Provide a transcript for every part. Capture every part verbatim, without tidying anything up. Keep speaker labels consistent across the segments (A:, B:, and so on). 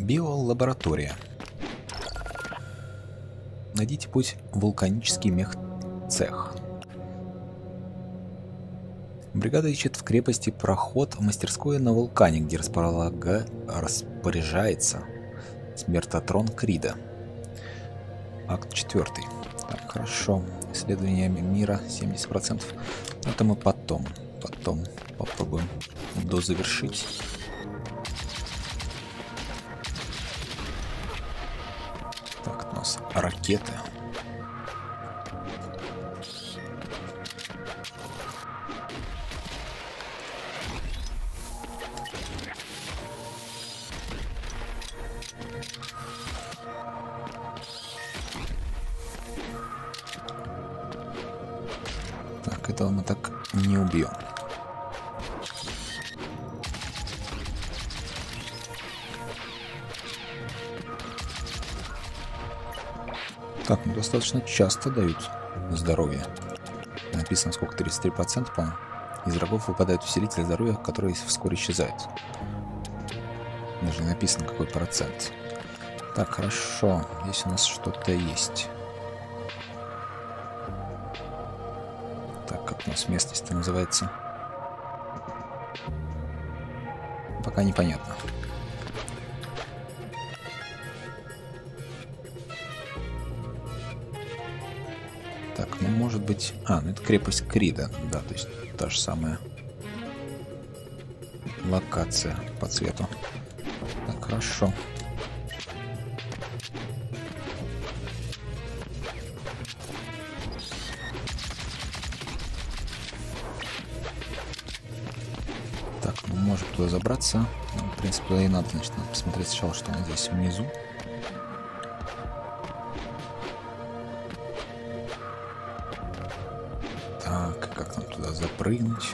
A: Биолаборатория. Найдите путь в вулканический мех-цех. Бригада ищет в крепости проход в мастерскую на вулкане, где располага... распоряжается смертотрон Крида. Акт четвертый. Так, хорошо. Исследование мира семьдесят процентов. Это мы потом. Потом попробуем дозавершить. Так, у нас ракеты. Так, этого мы так не убьем. Так, ну достаточно часто дают здоровье. Написано сколько, тридцать три процента, по-моему. Из врагов выпадают усилители здоровья, которые вскоре исчезают. Даже не написано какой процент. Так, хорошо. Здесь у нас что-то есть. Так, как у нас местность называется? Пока непонятно. Так, ну может быть... А, ну это крепость Крида. Да, то есть та же самая локация по цвету. Так, хорошо. Так, мы можем туда забраться. Ну, в принципе, туда и надо, значит, надо посмотреть сначала, что у нас здесь внизу. Так, как нам туда запрыгнуть?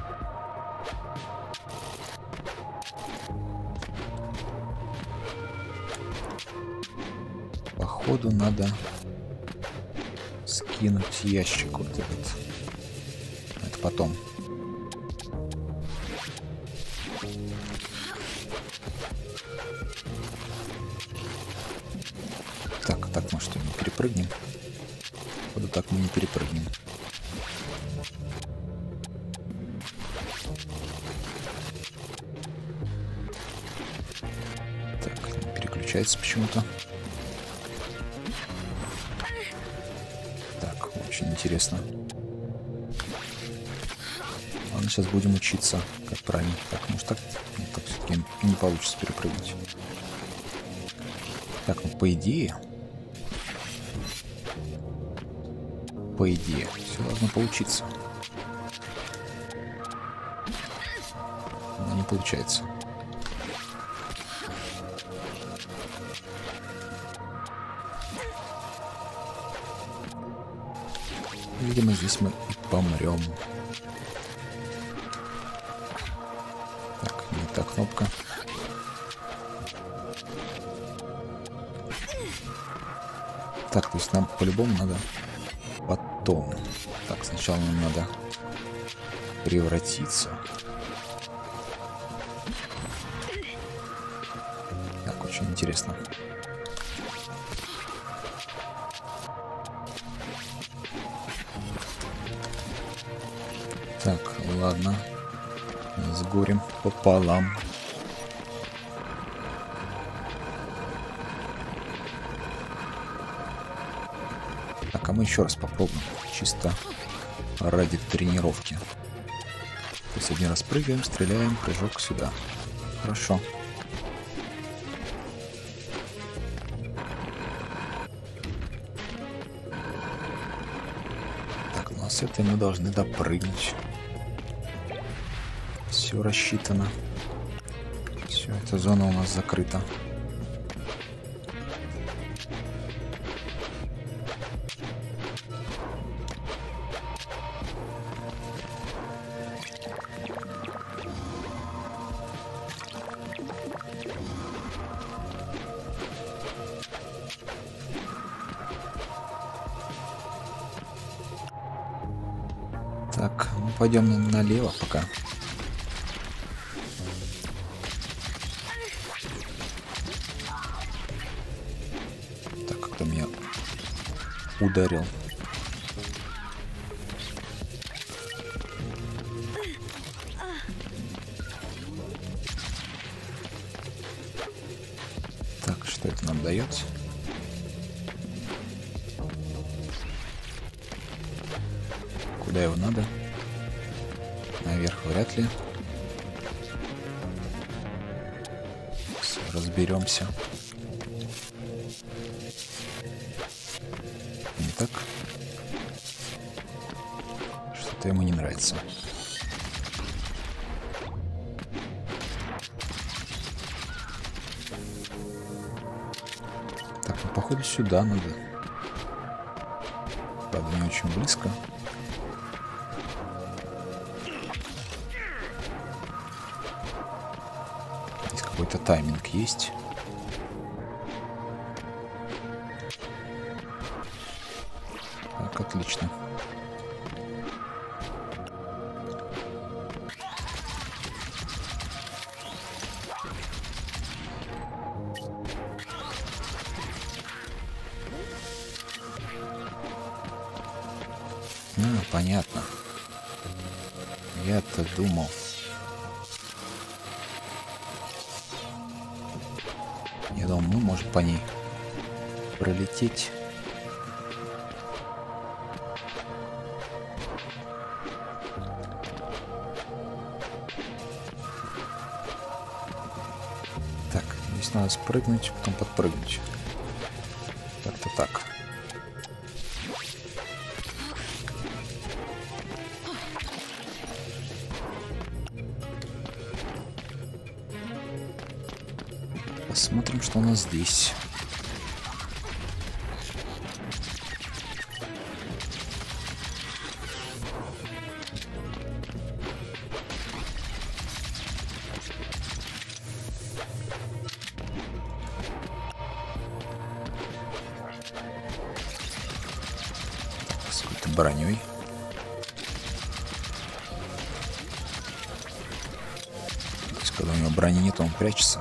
A: Походу надо скинуть ящик вот этот. Это потом. Так, так мы что, не перепрыгнем? Походу так мы не перепрыгнем. Так, не переключается почему-то. Так, очень интересно. Ладно, сейчас будем учиться, как правильно. Так, может так? Нет, так все-таки не получится перепрыгнуть. Так, ну по идее... По идее, все должно получиться. Но не получается. Видимо, здесь мы и помрем. Так, не та кнопка. Так, то есть нам по-любому надо потом. Так, сначала нам надо превратиться. Так, очень интересно. Так, ладно. С горем пополам. Так, а мы еще раз попробуем. Чисто ради тренировки. То есть один раз прыгаем, стреляем, прыжок сюда. Хорошо. Так, ну а с этой мы должны допрыгнуть. Все рассчитано. Все, эта зона у нас закрыта. Так, ну пойдем налево пока. ударил. Так, что это нам дает? Куда его надо? Наверх вряд ли. Разберемся. Не так. Что-то ему не нравится. Так, ну походу сюда надо. Правда, не очень близко. Здесь какой-то тайминг есть. Так, отлично. А, понятно. Я-то думал. Я думал, мы можем по ней пролететь. Так, здесь надо спрыгнуть, потом подпрыгнуть. Как-то так. Посмотрим, что у нас здесь. С какой-то броней. То есть, когда у него брони нет, он прячется.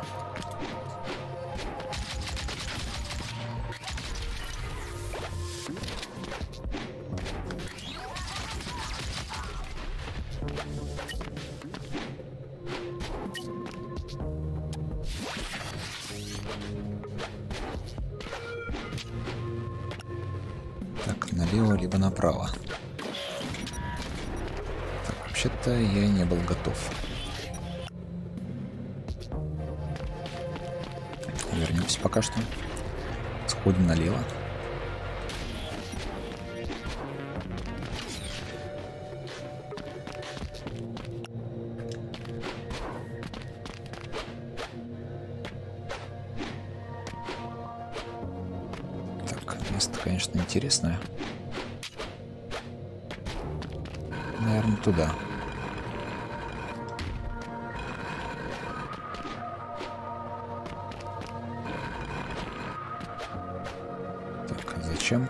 A: Так, налево либо направо. Так, вообще-то я не был готов. Вернемся пока что. Сходим налево. Место, конечно, интересное. Наверное, туда. Так, а зачем?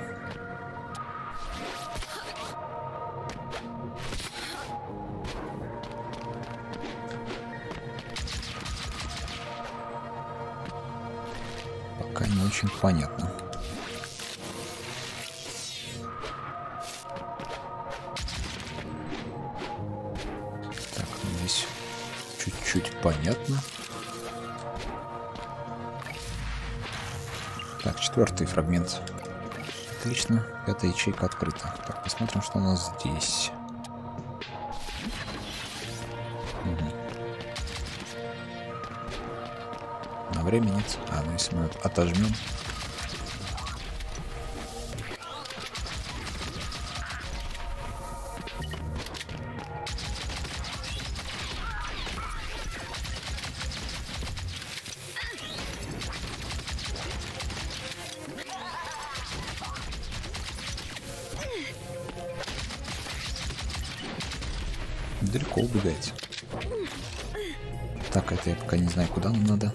A: Пока не очень понятно. Чуть понятно. Так, четвертый фрагмент. Отлично. Пятая ячейка открыта. Так, посмотрим, что у нас здесь. Угу. На время нет. А, ну если мы отожмем. Далеко убегаете. Так, это я пока не знаю, куда нам надо.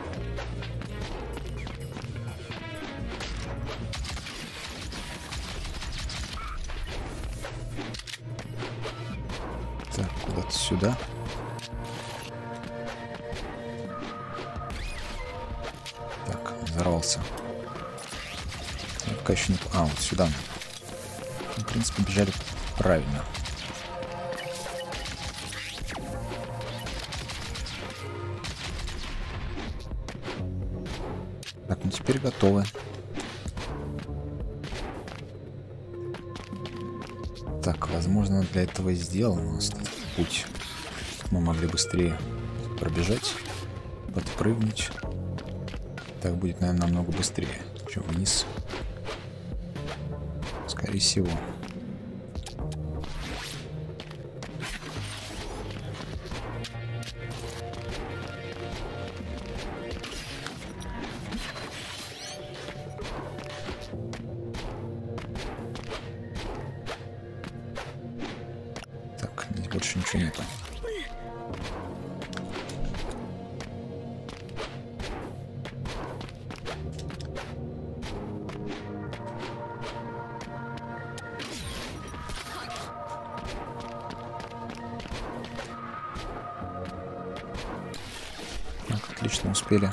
A: Так, куда-то сюда. Так, взорвался. пока еще не... А, вот сюда. В принципе, бежали правильно. Так, ну теперь готовы. Так, возможно, для этого сделан у нас этот путь. Мы могли быстрее пробежать, подпрыгнуть. Так будет, наверное, намного быстрее, чем вниз. Скорее всего. Так, здесь больше ничего нету. Отлично, успели.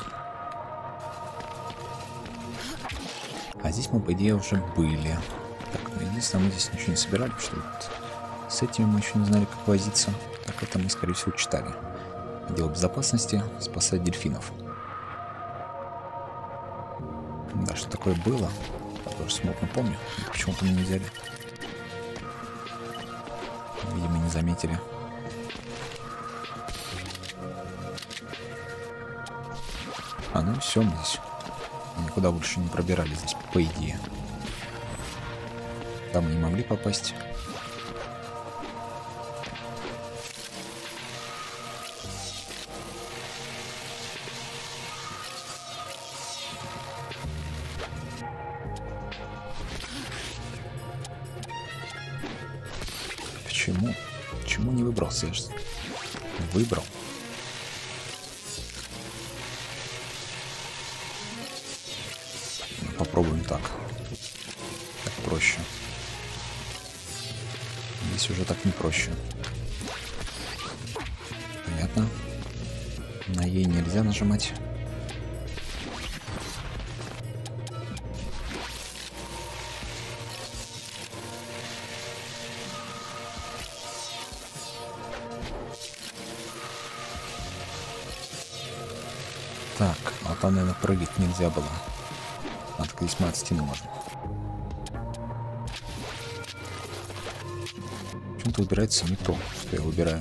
A: А здесь мы, по идее, уже были. Так, ну единственное, мы здесь ничего не собирали, потому что вот с этими мы еще не знали, как возиться. Так, это мы, скорее всего, читали. Отдел безопасности, спасать дельфинов. Да, что такое было? Я тоже смутно помню. Почему-то мы не взяли. Видимо, не заметили. А, ну все, мы здесь никуда больше не пробирались здесь, по идее. Там не могли попасть. Почему? Почему не выбрался? Я же выбрал. Попробуем так. Так проще. Здесь уже так не проще. Понятно. На ей нельзя нажимать. Так, а там, наверное, прыгать нельзя было. А так здесь мы от стены можем. Почему-то выбирается не то, что я выбираю.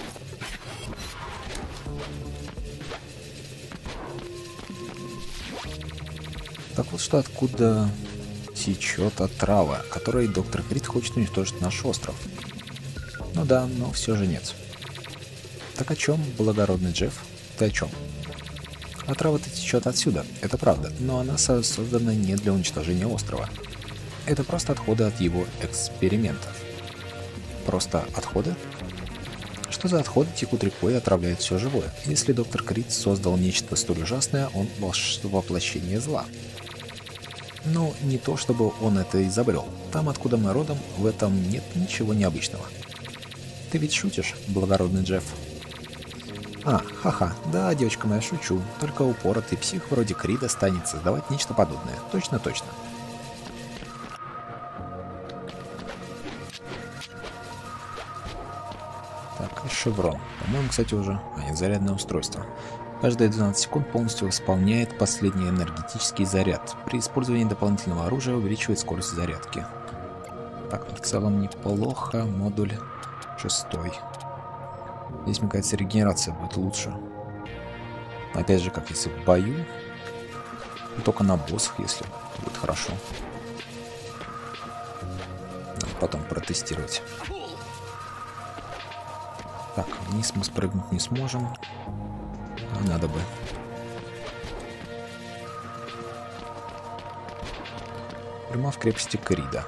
A: Так вот, что откуда течет отрава, которой доктор Крид хочет уничтожить наш остров. Ну да, но все же нет. Так о чем, благородный Джефф? Ты о чем? Отрава-то течет отсюда, это правда, но она создана не для уничтожения острова. Это просто отходы от его экспериментов. Просто отходы? Что за отходы текут рекой и отравляют все живое? Если доктор Крид создал нечто столь ужасное, он воплощение зла. Но не то, чтобы он это изобрел. Там, откуда мы родом, в этом нет ничего необычного. Ты ведь шутишь, благородный Джефф? А, ха-ха, да, девочка моя, шучу. Только упоротый псих вроде Крида станет создавать нечто подобное. Точно-точно. Так, и шеврон. По-моему, кстати, уже... А, нет, зарядное устройство. Каждые двенадцать секунд полностью восполняет последний энергетический заряд. При использовании дополнительного оружия увеличивает скорость зарядки. Так, в целом неплохо. Модуль шестой. Здесь, мне кажется, регенерация будет лучше. Опять же, как если в бою. Только на боссах, если будет хорошо. Надо потом протестировать. Так, вниз мы спрыгнуть не сможем. А надо бы. Прямо в крепости Крида.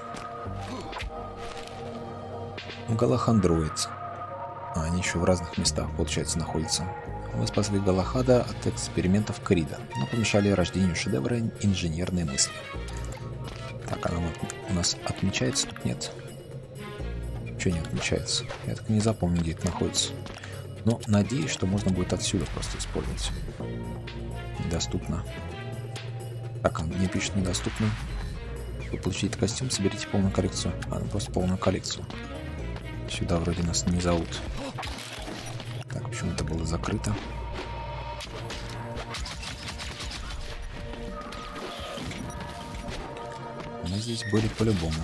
A: Галахандроид. А, они еще в разных местах, получается, находятся. Мы спасли Галахада от экспериментов Крида, но помешали рождению шедевра инженерной мысли. Так, она у нас отмечается, тут нет. Что не отмечается? Я так не запомню, где это находится. Но надеюсь, что можно будет отсюда просто использовать. Недоступно. Так, он мне пишет недоступно. Чтобы получить этот костюм, соберите полную коллекцию. А, ну просто полную коллекцию. Сюда вроде нас не зовут. Так, почему это было закрыто? Мы здесь были по-любому.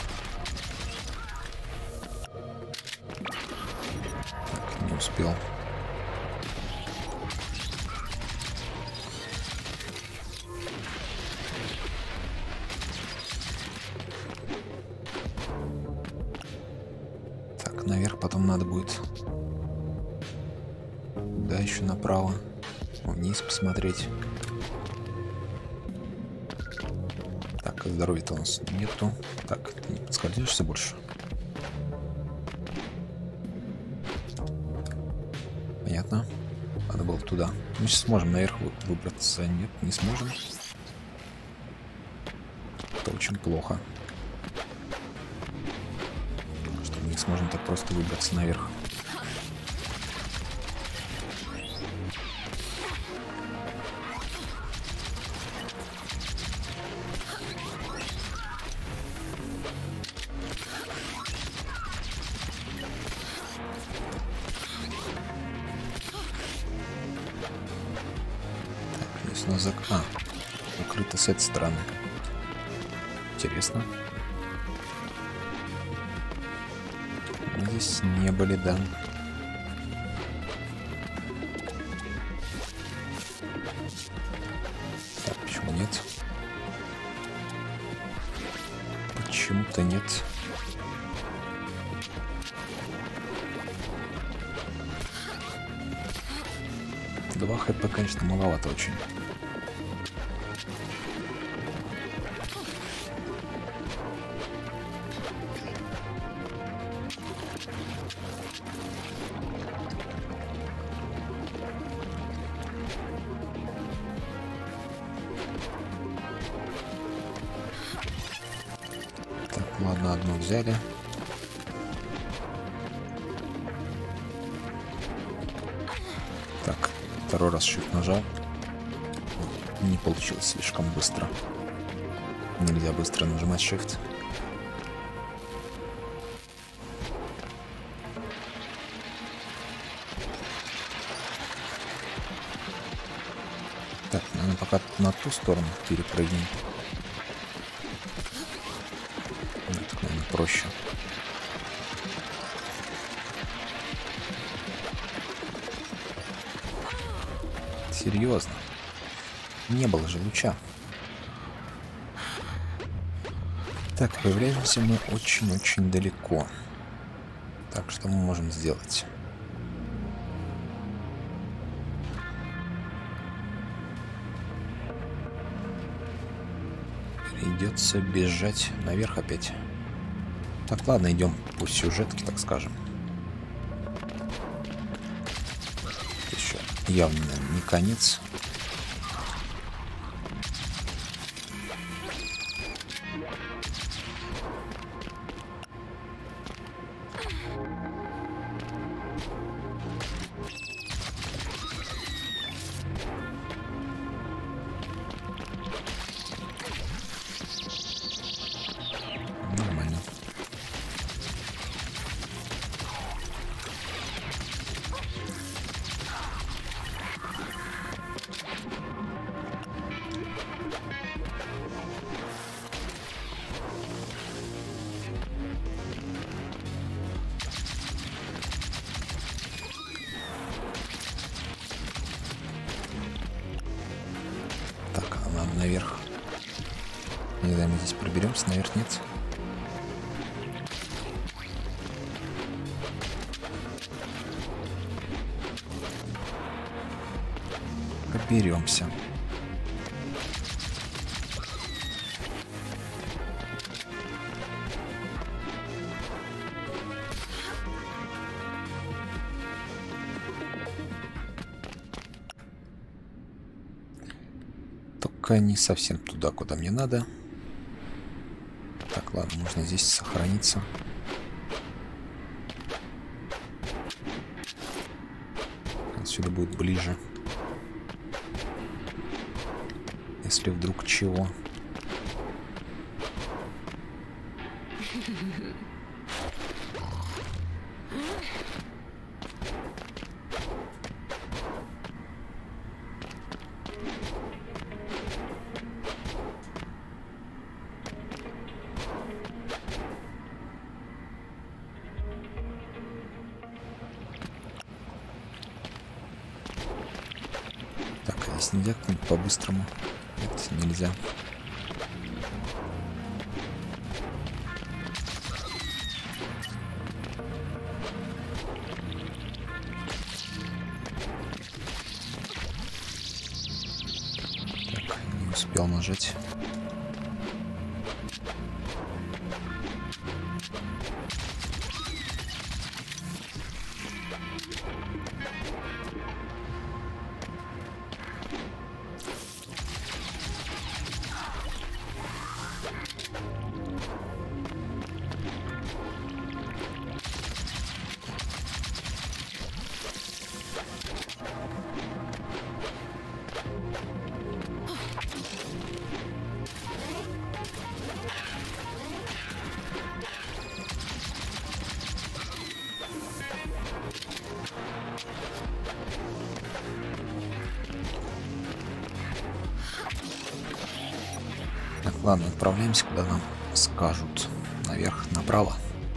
A: Так, не успел. Так, наверх потом надо будет. Да, еще направо. Вниз посмотреть. Так, здоровья-то у нас нету. Так, ты не подскользнешься больше? Понятно. Надо было туда. Мы сейчас сможем наверх выбраться. Нет, не сможем. Это очень плохо. Что мы не сможем так просто выбраться наверх. У нас зак... а, закрыто с этой стороны. Интересно. Мы здесь не были, да. Так, почему нет? Почему-то нет. Два хп, конечно, маловато очень. Так, ладно, одну взяли. Так, второй раз shift нажал. Не получилось слишком быстро. Нельзя быстро нажимать shift. Так, наверное, пока на ту сторону перепрыгнем. Ну, так, наверное, проще. Серьезно. Не было же луча. Так, появляемся мы очень-очень далеко. Так, что мы можем сделать? Придется бежать наверх опять. Так, ладно, идем по сюжетке, так скажем. Еще явно не конец. Нормально. Так, а нам наверх. Не знаю, мы здесь проберемся, наверх нет. Проберемся. Только не совсем туда, куда мне надо. Так, ладно, можно здесь сохраниться. Отсюда будет ближе. Если вдруг чего. Здесь нельзя как-нибудь по-быстрому. Нет, нельзя. Так, не успел нажать. Так, ладно, отправляемся, куда нам скажут. Наверх, направо.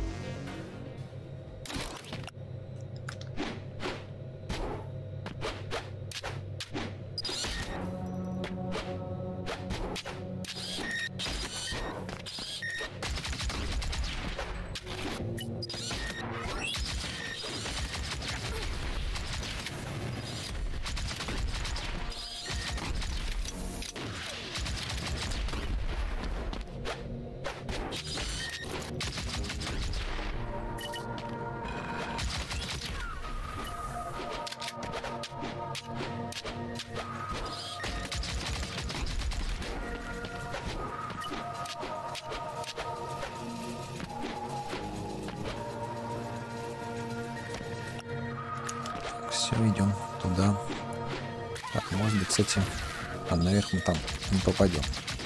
A: Все, идем туда. Так, может быть, кстати, а наверх мы там не попадем.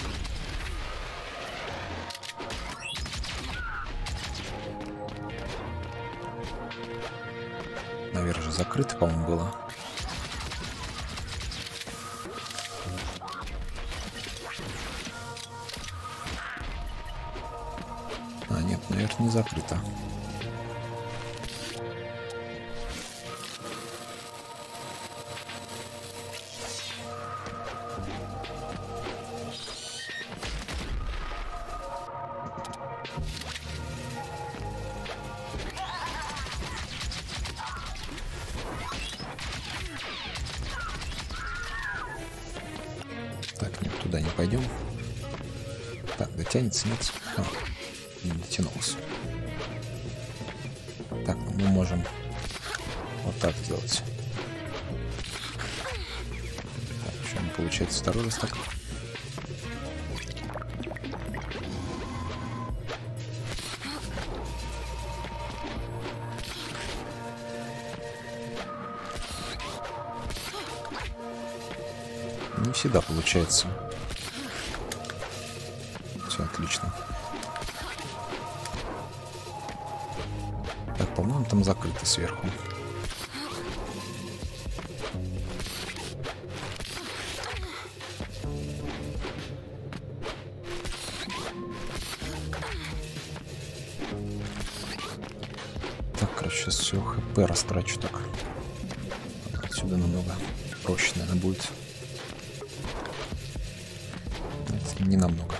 A: Наверх же закрыто, по-моему, было. А, нет, наверх не закрыто. Так, нет, туда не пойдем. Так, дотянется, нет? А, не дотянулся. Так, ну мы можем вот так сделать. Так, еще не получается второй раз так. Не всегда получается. Все отлично. Так, по-моему, там закрыто сверху. Так, короче, сейчас все хп растрачу так. Отсюда намного проще, наверное, будет. Не намного.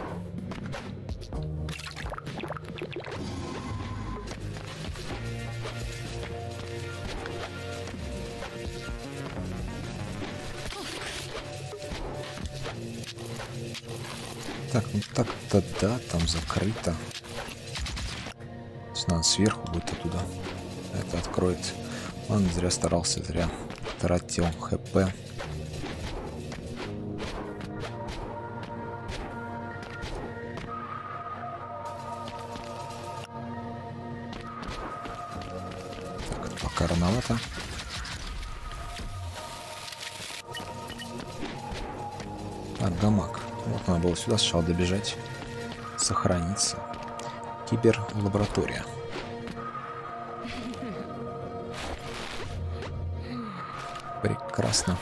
A: Так, ну так-то да, там закрыто. Если надо сверху будет оттуда. Это откроет. Ладно, зря старался, зря тратил хп. Пока рановато. Так, гамак. Вот надо было сюда сначала добежать. Сохраниться. Киберлаборатория. Прекрасно.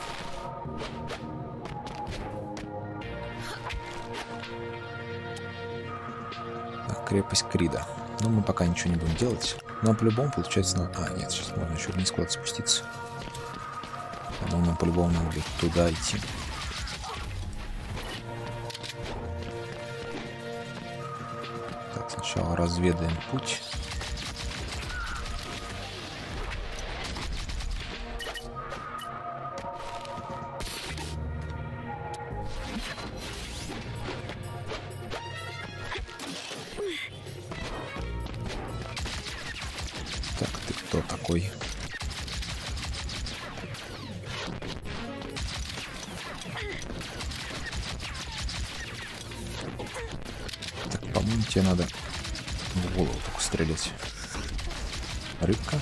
A: Так, крепость Крида. Но мы пока ничего не будем делать. Но по-любому получается... На... А, нет, сейчас можно еще вниз куда-то спуститься. Поэтому нам по-любому надо будет туда идти. Так, сначала разведаем путь. Так, ты кто такой? Так, по-моему, тебе надо в голову только стрелять. Рыбка.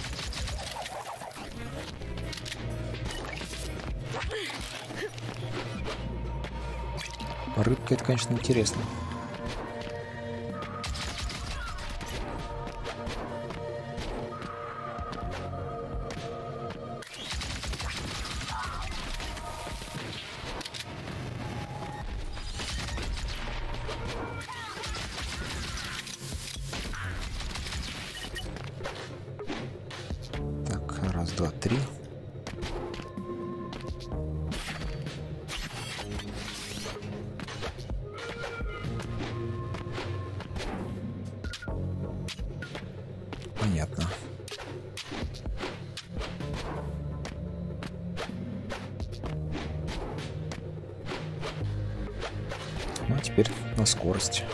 A: Рыбка — это, конечно, интересно. Раз, два, три. Понятно. Ну, а теперь на скорость.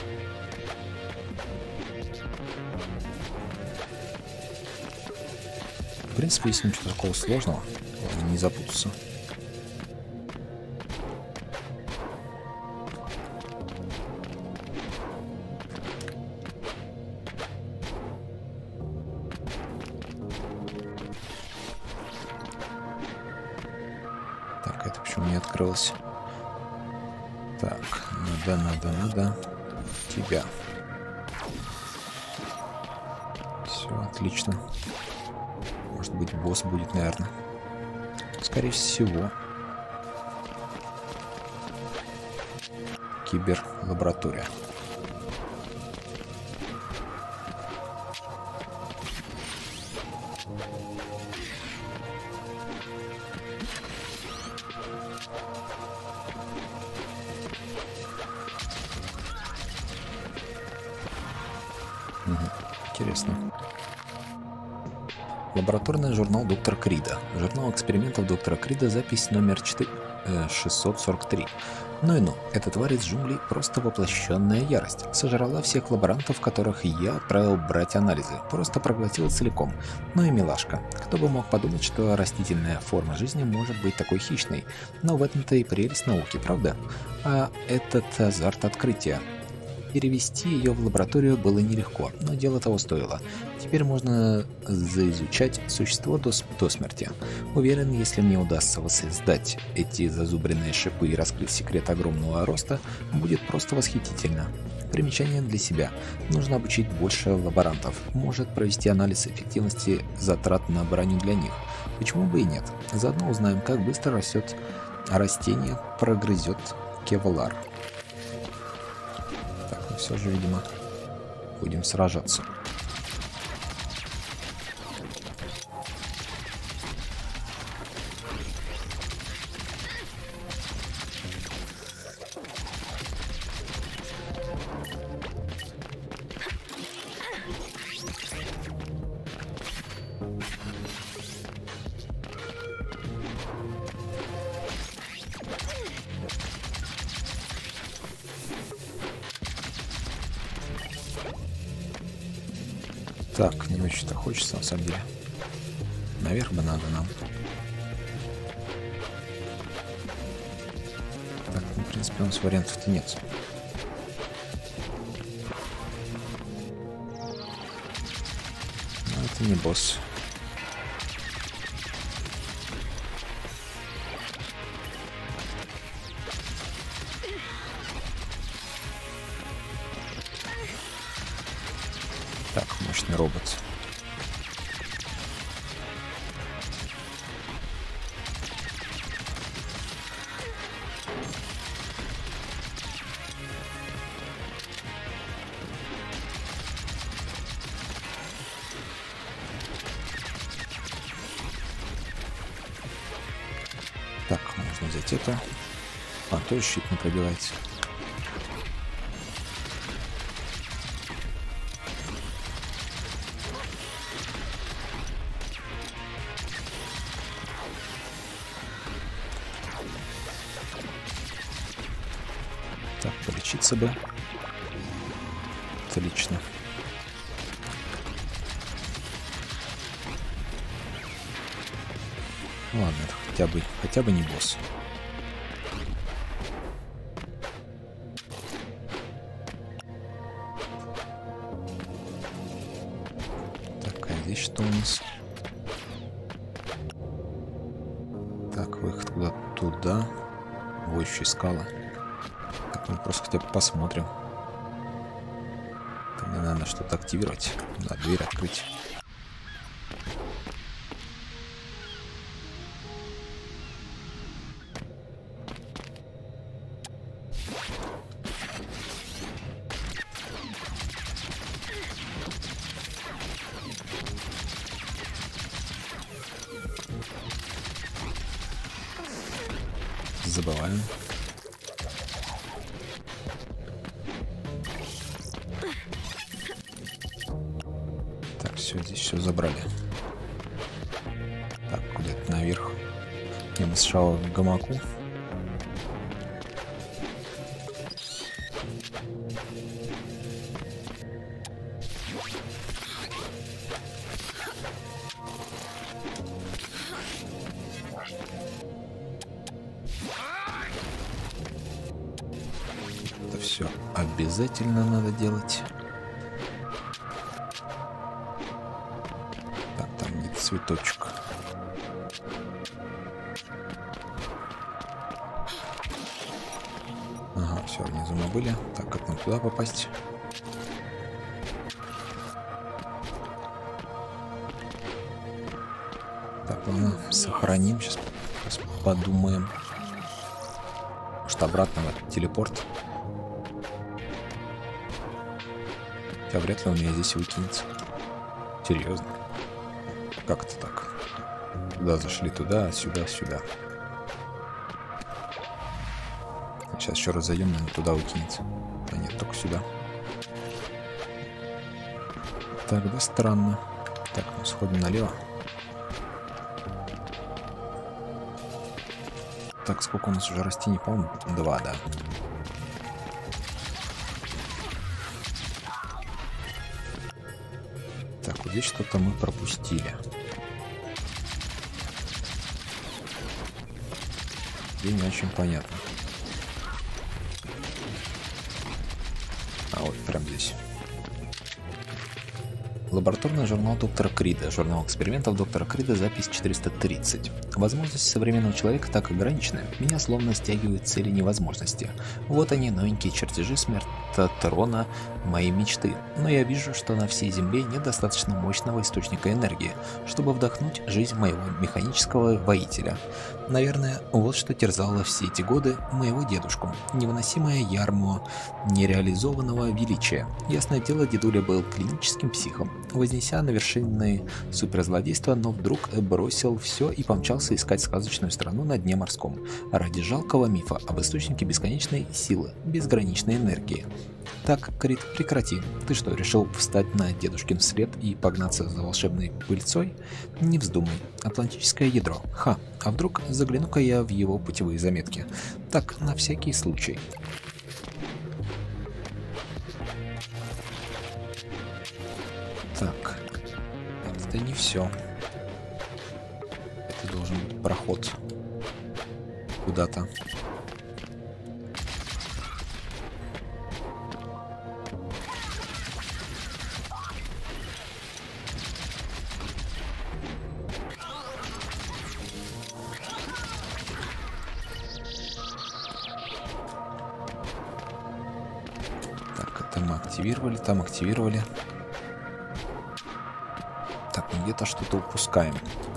A: В принципе, если ничего такого сложного, не запутаться. Так, это почему не открылось? Так, надо, надо, надо тебя. Все, отлично. Может быть, босс будет, наверное. Скорее всего. Киберлаборатория. Угу. Интересно. Лабораторный журнал доктора Крида. Журнал экспериментов доктора Крида, запись номер шестьсот сорок три. Ну и ну, эта тварь из джунглей просто воплощенная ярость. Сожрала всех лаборантов, которых я отправил брать анализы. Просто проглотила целиком. Ну и милашка. Кто бы мог подумать, что растительная форма жизни может быть такой хищной. Но в этом-то и прелесть науки, правда? А этот азарт открытия. Перевести ее в лабораторию было нелегко, но дело того стоило. Теперь можно заизучать существо до, до смерти. Уверен, если мне удастся воссоздать эти зазубренные шипы и раскрыть секрет огромного роста, будет просто восхитительно. Примечание для себя. Нужно обучить больше лаборантов. Может провести анализ эффективности затрат на броню для них. Почему бы и нет? Заодно узнаем, как быстро растет растение, прогрызет кевлар. Все же, видимо, будем сражаться. Так, не очень-то хочется, на самом деле. Наверх бы надо нам. Так, ну, в принципе, у нас вариантов-то нет. Но это не босс. Так, мощный робот. взять это. А, тоже щит не пробивается. Так, полечиться бы. Отлично. Ладно, это хотя бы, хотя бы не босс. Так, а здесь что у нас? Так, выход куда-то туда. Воющие скалы. Так, мы просто хотя бы посмотрим. Там мне надо что-то активировать. Да, дверь открыть. Забываем. Так, все, здесь все забрали. Так, куда-то наверх. Я бы сшал в гамаку. Это все обязательно надо делать. Так, там где-то цветочек. Ага, все, внизу мы были. Так, как нам туда попасть? Так, ладно, сохраним. Сейчас, сейчас подумаем. Может, обратно в этот телепорт. Хотя вряд ли он меня здесь выкинется. Серьезно. Как это так? Туда зашли, туда, сюда, сюда. Сейчас еще раз зайдем, наверное, туда выкинется. А нет, только сюда. Тогда странно. Так, мы сходим налево. Так, сколько у нас уже растений, по-моему? Два, да. Так, вот здесь что-то мы пропустили. Где не очень понятно. А вот прям здесь. Лабораторный журнал доктора Крида. Журнал экспериментов доктора Крида, запись четыреста тридцать. Возможности современного человека так ограничены. Меня словно стягивают цели невозможности. Вот они, новенькие чертежи смертотрона моей мечты. Но я вижу, что на всей Земле нет достаточно мощного источника энергии, чтобы вдохнуть жизнь моего механического воителя. Наверное, вот что терзало все эти годы моего дедушку. Невыносимое ярмо нереализованного величия. Ясное дело, дедуля был клиническим психом, вознеся на вершины суперзлодейства, но вдруг бросил все и помчался искать сказочную страну на дне морском ради жалкого мифа об источнике бесконечной силы, безграничной энергии. Так, Крид, прекрати. Ты что, решил встать на дедушкин след и погнаться за волшебной пыльцой? Не вздумай. Атлантическое ядро. Ха, а вдруг загляну-ка я в его путевые заметки. Так, на всякий случай. Так, это не все. Это должен быть проход куда-то. Так, это мы активировали, там активировали. Так, мы где-то что-то упускаем.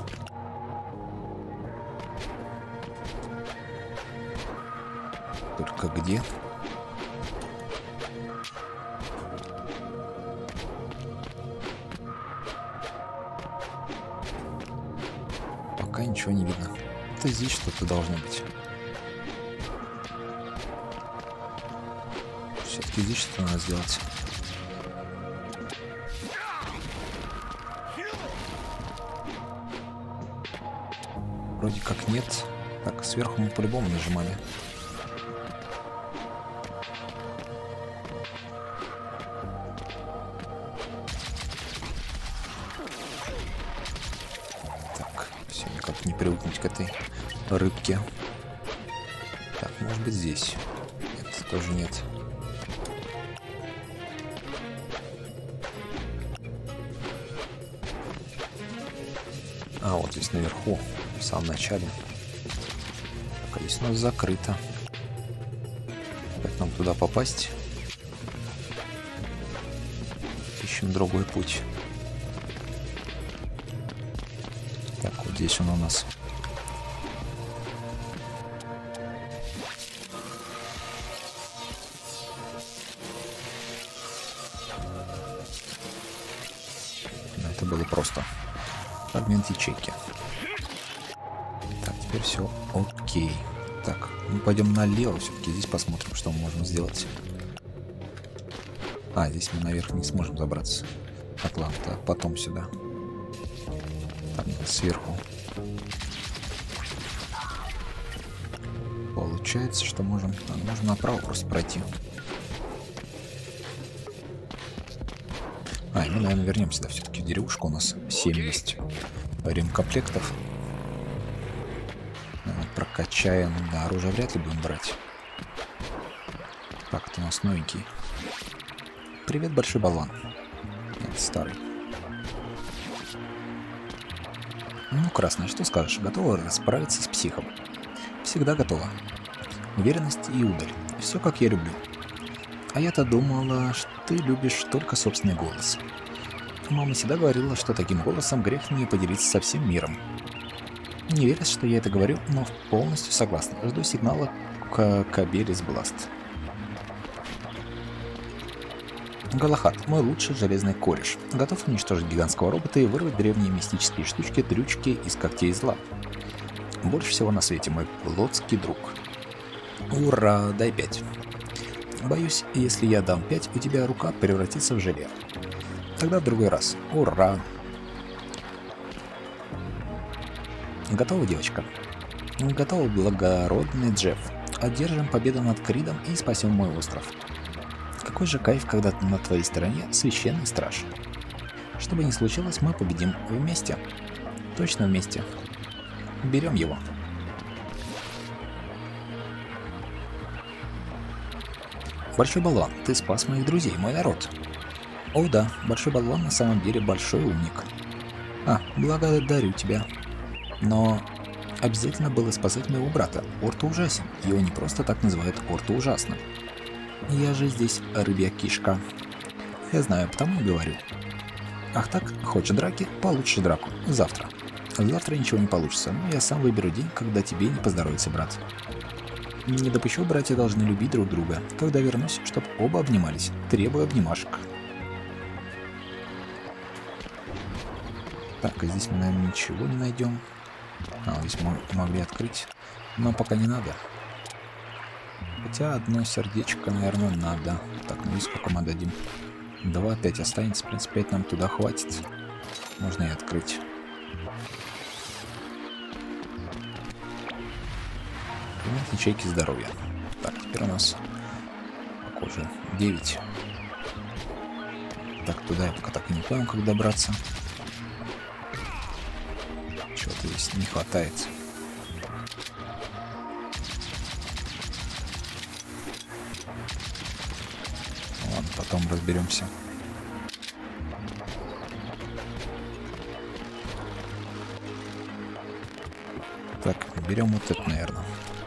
A: Только где? Пока ничего не видно. Это здесь что-то должно быть. Все-таки здесь что надо сделать. Вроде как нет. Так, сверху мы по-любому нажимали. Так, все, никак не привыкнуть к этой рыбке. Так, может быть здесь. Нет, тоже нет. А, вот здесь наверху, в самом начале. Так, а здесь у нас закрыто. Как нам туда попасть? Ищем другой путь. Так, вот здесь он у нас. Но это было просто. Фрагмент ячейки. Так, теперь все окей. Так, мы пойдем налево все-таки. Здесь посмотрим, что мы можем сделать. А, здесь мы наверх не сможем забраться. Так, ладно, так, потом сюда. Так, сверху. Получается, что можем... А, можем направо просто пройти. А, и мы, наверное, вернемся сюда. Все-таки деревушка у нас семь есть. Ремкомплектов. Наверное, прокачаем. Да, оружие вряд ли будем брать. Так, это у нас новенький. Привет, большой болван. Нет, старый. Ну, красная, что скажешь? Готова расправиться с психом? Всегда готова. Уверенность и удаль. Все, как я люблю. А я-то думала, что ты любишь только собственный голос. Мама всегда говорила, что таким голосом грех не поделиться со всем миром. Не веришь, что я это говорю, но полностью согласна. Жду сигнала к Кабелис Бласт. Галахад, мой лучший железный кореш. Готов уничтожить гигантского робота и вырвать древние мистические штучки-дрючки из когтей зла. Больше всего на свете, мой плотский друг. Ура, дай пять. Боюсь, если я дам пять, у тебя рука превратится в желе. Тогда в другой раз. Ура! Готова, девочка? Готова, благородный Джефф. Одержим победу над Кридом и спасем мой остров. Какой же кайф, когда на твоей стороне священный страж. Что бы ни случилось, мы победим вместе. Точно вместе. Берем его. Большой болван, ты спас моих друзей, мой народ. О да, большой болван на самом деле большой умник. А, благодарю тебя. Но обязательно было спасать моего брата. Орто ужасен. Его не просто так называют Орто ужасным. Я же здесь рыбья кишка. Я знаю, потому и говорю. Ах так, хочешь драки? Получишь драку. Завтра. Завтра ничего не получится, но я сам выберу день, когда тебе не поздоровится, брат. Не допущу, братья должны любить друг друга. Когда вернусь, чтобы оба обнимались. Требую обнимашек. Так, а здесь мы, наверное, ничего не найдем. А, здесь мы могли открыть. Но пока не надо. Хотя одно сердечко, наверное, надо. Так, ну и сколько мы дадим? Два, пять останется. В принципе, пять нам туда хватит. Можно и открыть. Нет ячейки здоровья. Так, теперь у нас похоже девять. Так, туда я пока так и не понял, как добраться. Чего-то здесь не хватает. Ладно, потом разберемся. Так, берем вот это, наверное.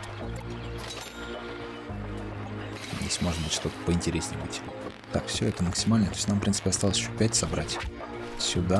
A: Здесь может быть что-то поинтереснее быть. Так, все это максимально. То есть нам, в принципе, осталось еще пять собрать. Сюда.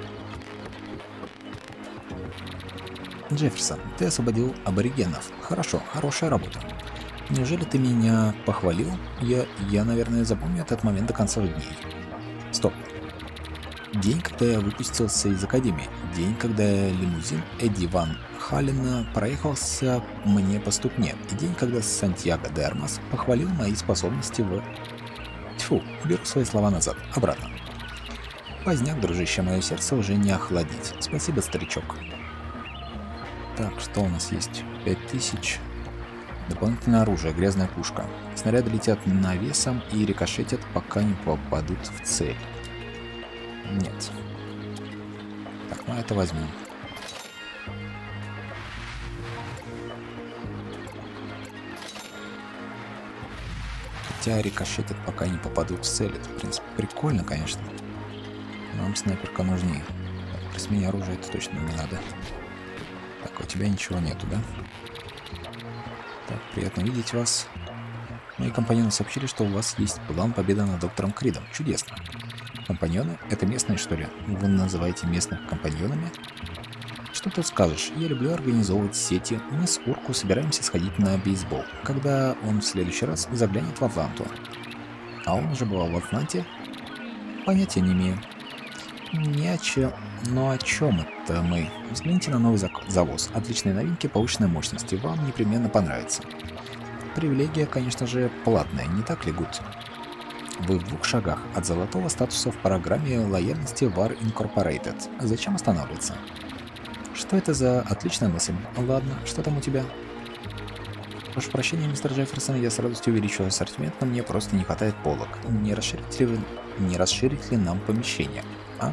A: Джефферсон, ты освободил аборигенов. Хорошо, хорошая работа. Неужели ты меня похвалил? Я, я, наверное, запомню этот момент до конца дней. Стоп. День, когда я выпустился из академии. День, когда лимузин Эдди Ван Халена проехался мне по ступне. И день, когда Сантьяго де Армас похвалил мои способности в... Тьфу, беру свои слова назад, обратно. Поздняк, дружище, мое сердце уже не охладить. Спасибо, старичок. Так, что у нас есть? пять тысяч. Дополнительное оружие, грязная пушка. Снаряды летят навесом и рикошетят, пока не попадут в цель. Нет. Так, ну это возьмем. Хотя рикошетят, пока не попадут в цель. Это, в принципе, прикольно, конечно. Нам снайперка нужнее. Так, при смене оружия это точно не надо. Так, у тебя ничего нету, да? Так, приятно видеть вас. Мои компаньоны сообщили, что у вас есть план победы над доктором Кридом. Чудесно. Компаньоны? Это местные, что ли? Вы называете местных компаньонами? Что тут скажешь? Я люблю организовывать сети. Мы с Урку собираемся сходить на бейсбол, когда он в следующий раз заглянет в Атланту. А он уже бывал в Атланте? Понятия не имею. Не о чем. Но о чем это мы? Взгляните на новый завоз. Отличные новинки, повышенной мощности. Вам непременно понравится. Привилегия, конечно же, платная, не так ли, Гуд? Вы в двух шагах от золотого статуса в программе лояльности вар Инкорпорейтед. Зачем останавливаться? Что это за отличная мысль? Ладно, что там у тебя? Прошу прощения, мистер Джефферсон, я с радостью увеличу ассортимент, но мне просто не хватает полок. Не расширить ли, вы... не расширить ли нам помещение? А?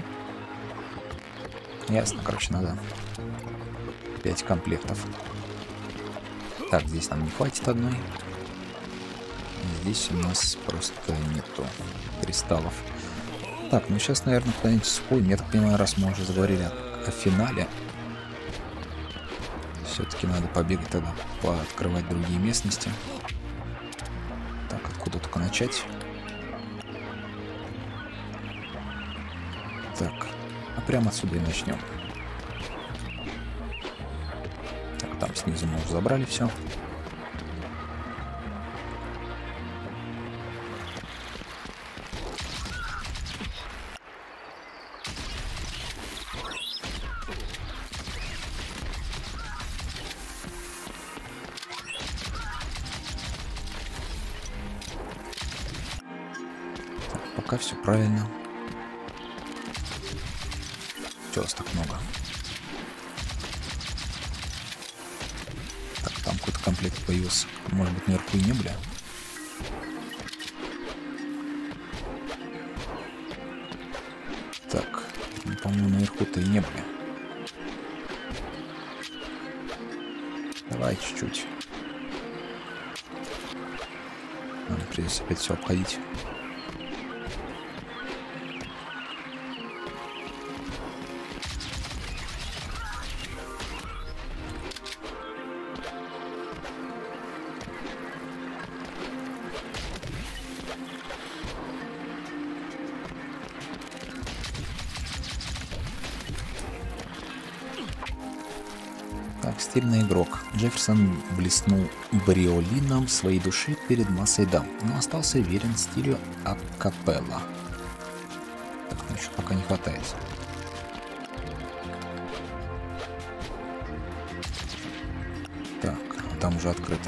A: Ясно, короче, надо пять комплектов. Так, здесь нам не хватит одной. Здесь у нас просто нету кристаллов. Так, ну сейчас, наверное, куда-нибудь сходим. Я так понимаю, раз мы уже заговорили о, о финале, все-таки надо побегать тогда, пооткрывать другие местности. Так, откуда только начать? Так, а прямо отсюда и начнем. Так, там снизу мы уже забрали все. Пока все правильно. Чего вас так много? Так, там какой-то комплект появился. Может быть, наверху и не были? Так, ну, по-моему, наверху-то и не были. Давай чуть-чуть. Надо придется опять все обходить. Так, стильный игрок. Джефферсон блеснул бриолином своей души перед массой дам, но остался верен стилю акапелла. Так, ну еще пока не хватает. Так, там уже открыто.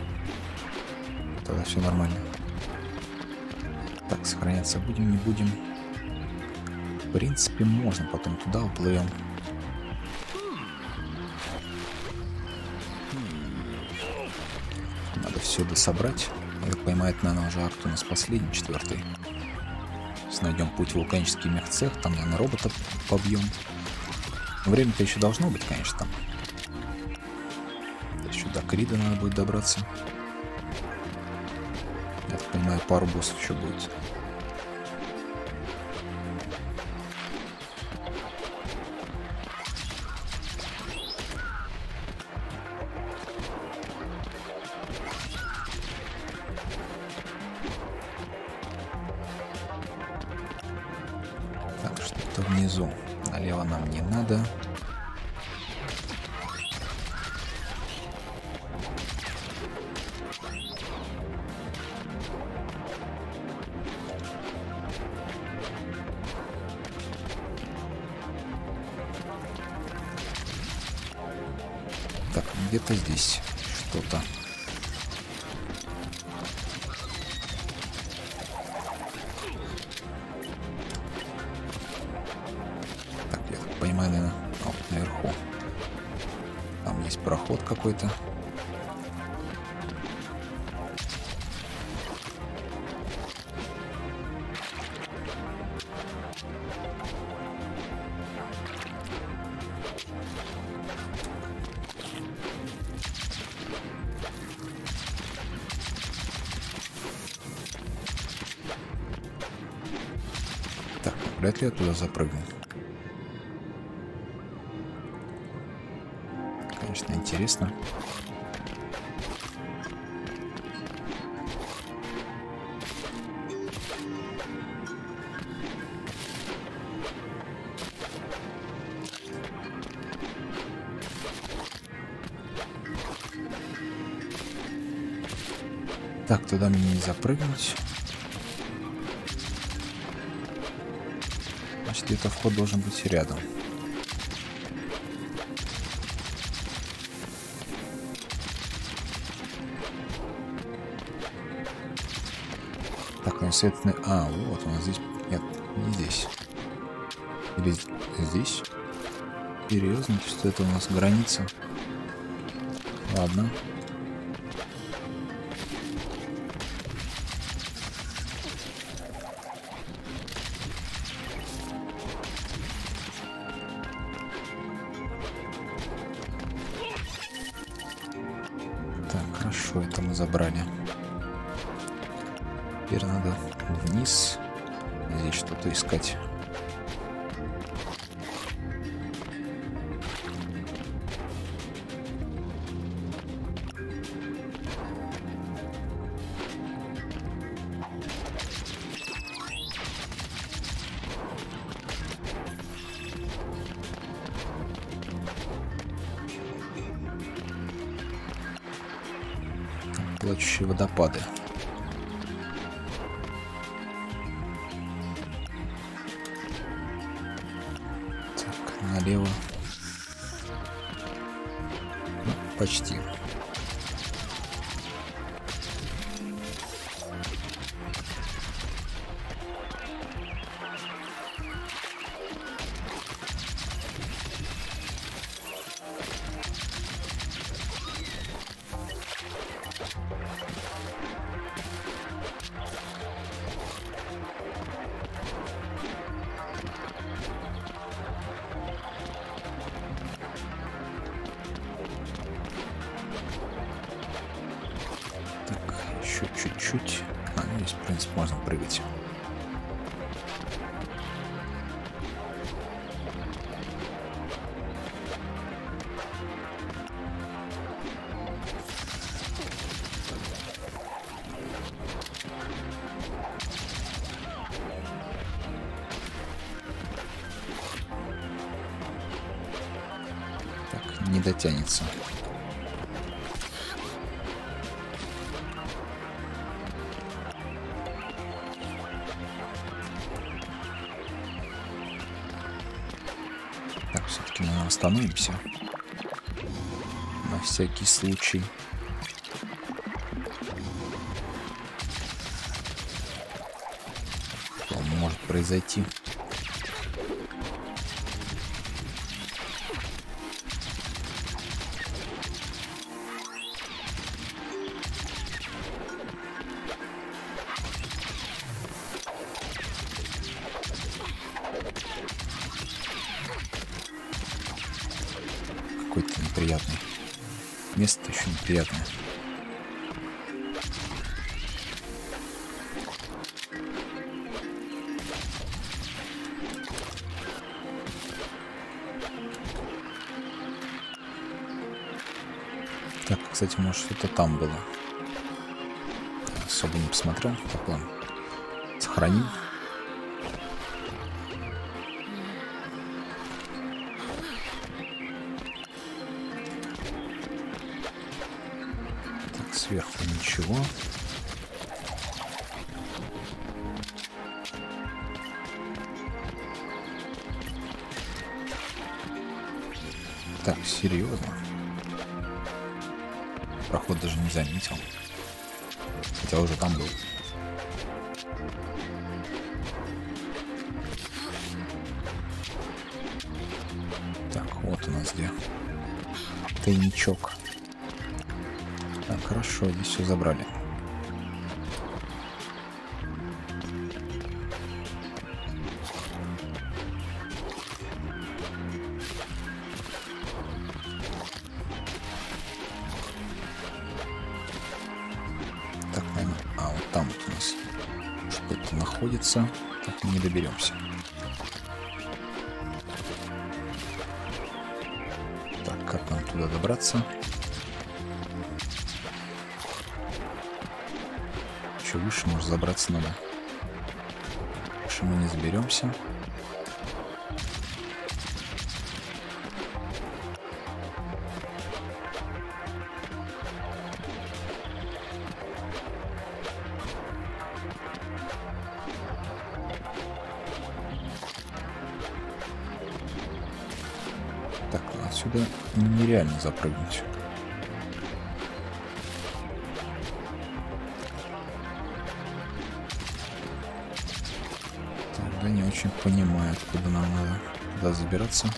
A: Тогда все нормально. Так, сохраняться будем, не будем. В принципе, можно потом туда уплывем. Надо все дособрать. Я так понимаю, это, наверное, уже акт у нас последний, четвертый. Сейчас найдем путь в вулканический мехцех, там, наверное, робота побьем. Время-то еще должно быть, конечно, там. Еще до Крида надо будет добраться. Я так понимаю, пару боссов еще будет. Так, что-то внизу. Налево нам не надо. где-то здесь что-то. Так, я так понимаю, наверное, вот наверху. Там есть проход какой-то. Так, вряд ли я туда запрыгну. Конечно, интересно. Так, туда мне не запрыгнуть. Значит, где-то вход должен быть рядом. Так, ну свет... А, вот он здесь. Нет, не здесь. Или здесь? Серьезно, что это у нас граница? Ладно. Так, хорошо, это мы забрали. Теперь надо вниз. Здесь что-то искать. Плачущие водопады. Так, налево. Ну, почти. Еще чуть-чуть. А, ну, здесь, в принципе, можно прыгать. Так, не дотянется. Так, все-таки мы остановимся. На всякий случай. Что может произойти? Какое-то неприятное место, еще неприятное. Так, кстати, может, что-то там было. Особо не посмотрел. Так, ладно. Сохраним. Так, сверху ничего. Так, серьезно. Проход даже не заметил. Хотя уже там был. Так, вот у нас где тайничок. Так, хорошо, здесь все забрали. Так, наверное, а вот там вот у нас что-то находится. Так, мы не доберемся. Так, как нам туда добраться? Еще выше, может, забраться надо. Выше мы не заберемся. Так, отсюда нереально запрыгнуть. Тогда не очень понимаю, откуда нам надо туда забираться.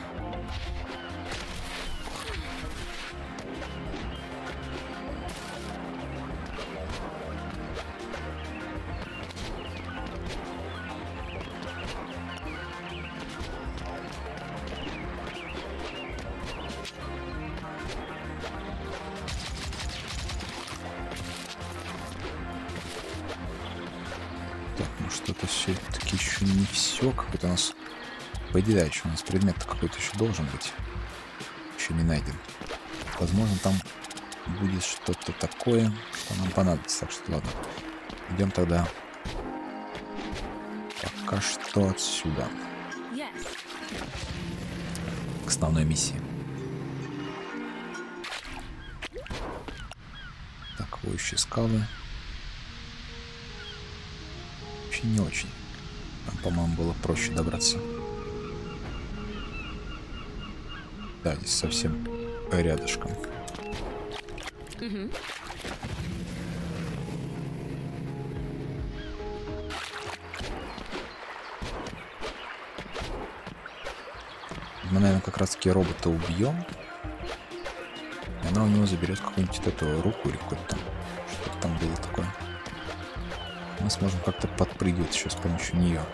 A: Что-то все-таки еще не все. Какой-то у нас... По идее, да, еще у нас предмет какой-то еще должен быть. Еще не найден. Возможно, там будет что-то такое, что нам понадобится. Так что ладно. Идем тогда пока что отсюда. К основной миссии. Так, воющие скалы. Не очень. Там, по-моему, было проще добраться. Да, здесь совсем рядышком. Mm-hmm. Мы, наверное, как раз-таки робота убьем. И она у него заберет какую-нибудь эту руку или какую-то там. Что-то там было такое. Мы сможем как-то подпрыгивать еще с помощью нее.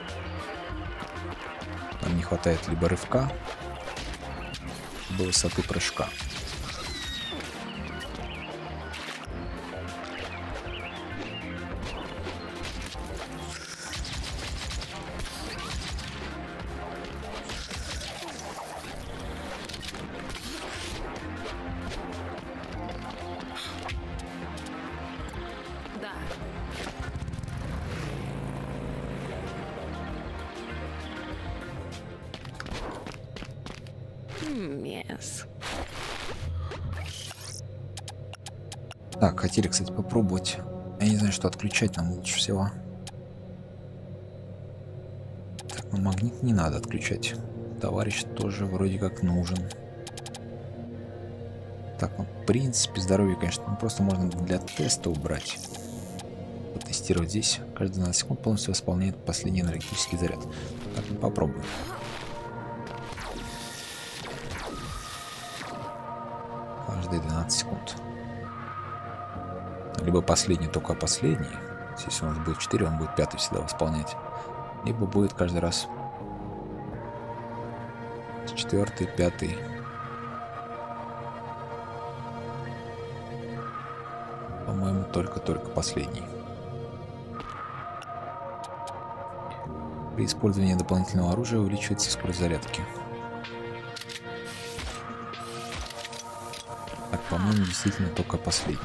A: Нам не хватает либо рывка, либо высоты прыжка.
B: Yes.
A: Так, хотели, кстати, попробовать. Я не знаю, что отключать нам лучше всего. Так, ну магнит не надо отключать. Товарищ тоже вроде как нужен. Так, ну в принципе здоровье, конечно, ну, просто можно для теста убрать. Потестировать здесь. Каждые двенадцать секунд полностью восполняет последний энергетический заряд. Так, ну попробуем. Каждые двенадцать секунд. Либо последний, только последний. Если у нас будет четыре, он будет пятый всегда восполнять. Либо будет каждый раз четвертый, пятый. По-моему, только-только последний. При использовании дополнительного оружия увеличивается скорость зарядки. Так, по-моему, действительно только последний.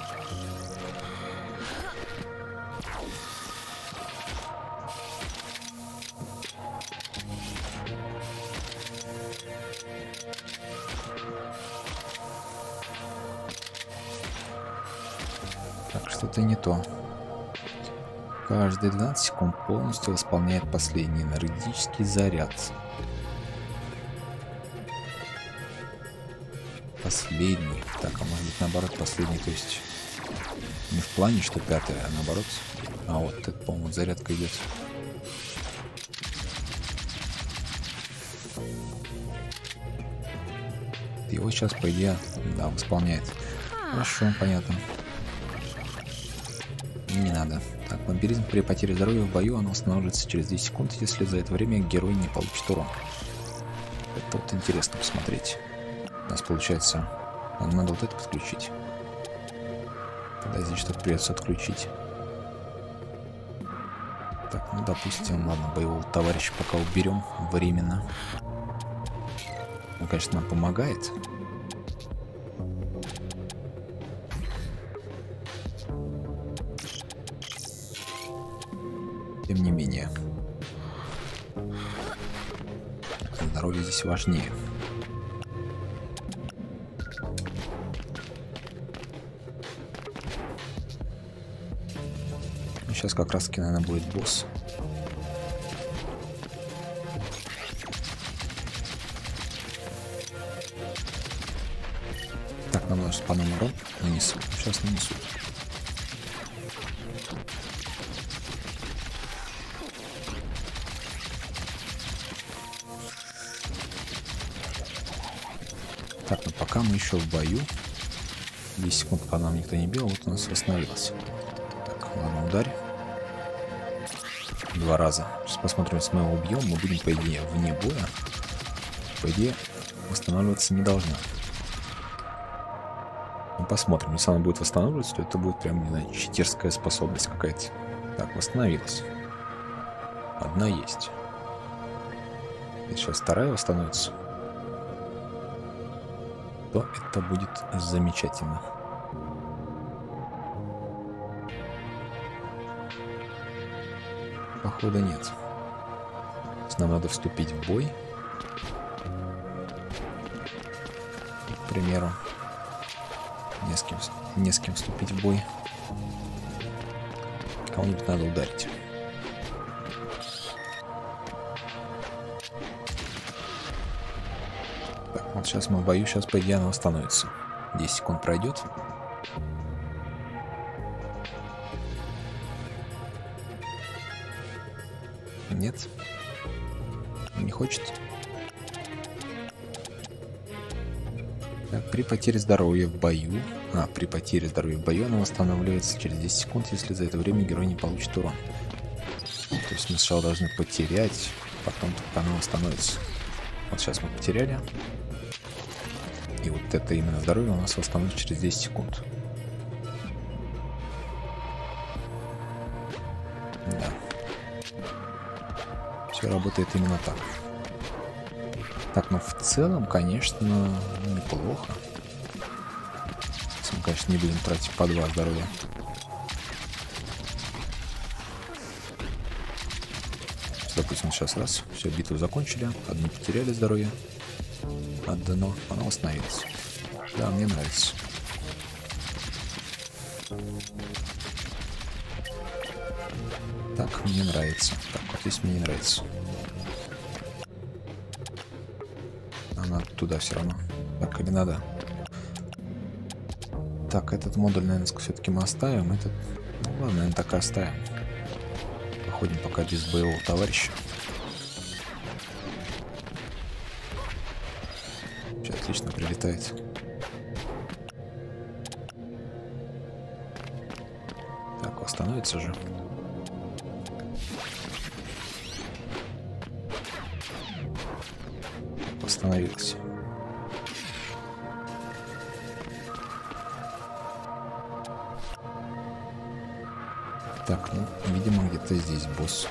A: Так, что-то не то. Каждые двенадцать секунд полностью восполняет последний энергетический заряд. Последний. Так, а может быть наоборот последний, то есть не в плане, что пятый, а наоборот. А вот это, по-моему, зарядка идет. Его сейчас, по идее, да, восполняет. Хорошо, понятно. Не надо. Так, вампиризм при потере здоровья в бою, оно восстанавливается через десять секунд, если за это время герой не получит урон. Это вот интересно посмотреть. У нас получается... Нам надо вот это подключить. Тогда здесь что-то придется отключить. Так, ну допустим, ладно, боевого товарища пока уберем временно. Он, конечно, нам помогает. Тем не менее. Здоровье здесь важнее. Сейчас как раз таки, наверное, будет босс. Так, нам нужно по нам урон нанесу. Сейчас нанесу. Так, ну пока мы еще в бою. десять секунд по нам никто не бил, вот у нас восстановилось. Так, ладно, ударь. Два раза. Сейчас посмотрим, если мы его убьем, мы будем, по идее, вне боя. По идее, восстанавливаться не должна. Ну, посмотрим. Если она будет восстанавливаться, то это будет прям, не знаю, читерская способность какая-то. Так, восстановилась. Одна есть. И сейчас вторая восстановится. То это будет замечательно. Походу нет. Нам надо вступить в бой. К примеру. Не с кем, не с кем вступить в бой. Кого-нибудь надо ударить. Так, вот сейчас мы в бою, сейчас, по идее, она восстановится. десять секунд пройдет. Нет. Не хочет. Так, при потере здоровья в бою. А, при потере здоровья в бою она восстанавливается через десять секунд, если за это время герой не получит урон. То есть мы сначала должны потерять, потом только она восстановится. Вот сейчас мы потеряли. И вот это именно здоровье у нас восстановится через десять секунд. Да. Все работает именно так. Так, ну в целом, конечно, неплохо. Если мы, конечно, не будем тратить по два здоровья. Допустим, сейчас раз. Все, битву закончили. Одну потеряли здоровье. Одно. Оно восстановится. Да, мне нравится. Так, мне нравится. Так, вот здесь мне не нравится. А надо туда все равно. Так, или надо? Так, этот модуль, наверное, все-таки мы оставим. Этот... Ну ладно, наверное, так и оставим. Походим пока без боевого товарища. Все отлично прилетает. Так, восстановится же. Восстановилась. Так, ну, видимо, где-то здесь босс.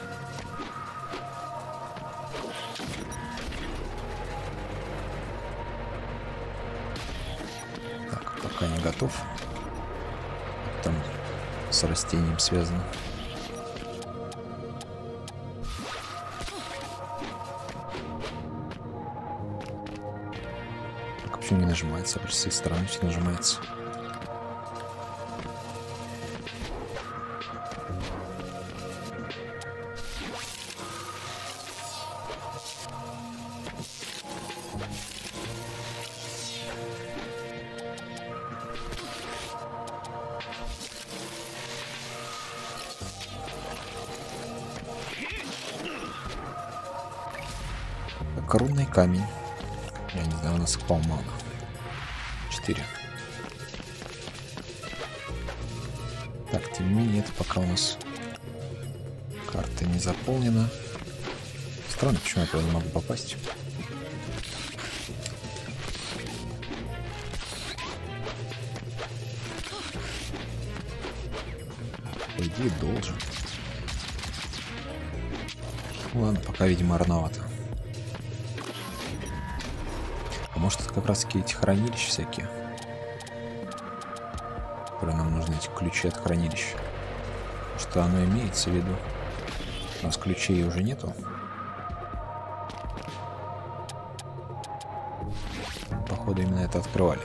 A: Так, пока не готов. Там с растением связано. Так, почему не нажимается? А с этой стороны все нажимается. Так, рунный камень. Я не знаю, у нас полмана. Четыре. Так, тем не менее, это пока у нас карта не заполнена. Странно, почему я туда не могу попасть. По идее, должен. Ладно, пока, видимо, рановато. А может, это как раз таки эти хранилища всякие, которые нам нужны, эти ключи от хранилища. Что оно имеется в виду. У нас ключей уже нету. Походу, именно это открывали.